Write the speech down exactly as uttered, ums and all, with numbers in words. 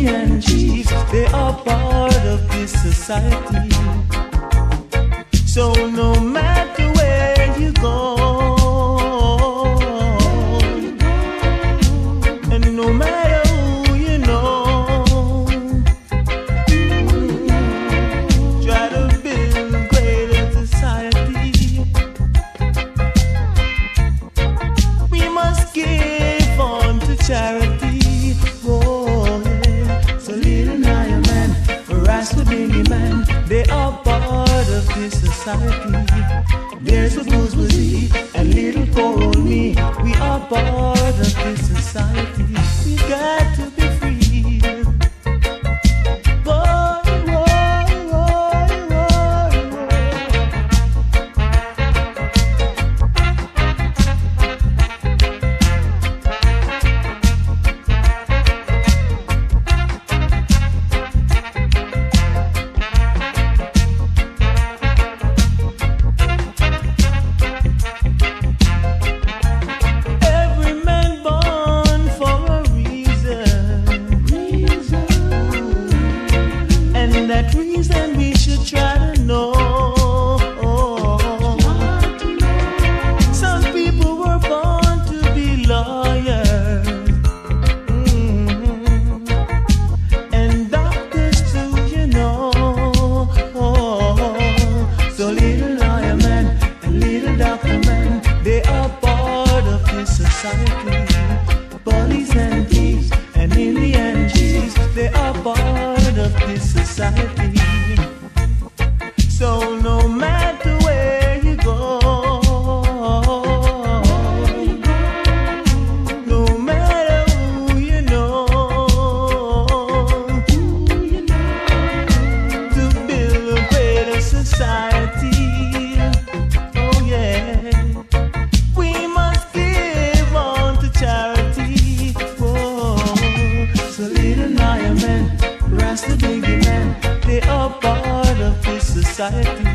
Indian chiefs, they are part of this society. So no matter where you go, and no matter who you know, try to build greater society. We must give on to charity. Oh, yeah. So little Naya man, Rasta Biggie man, they are part of this society. There's a bourgeoisie and little poor old me. We are part of this society. We got to be free. Boy, boy, boy, boy, boy. Every man born for a reason, and that reason we should try to know. Some people were born to be lawyers, mm, and doctors too, you know. So little lawyer man and little doctor man, they are part of this society. Police and thieves and Indian chiefs, they are part of this society. So no matter where you go, no matter who you know, to build a greater society. Oh yeah, we must give on to charity. Oh, so little Naya man, Rasta Biggie man, they are part of this society.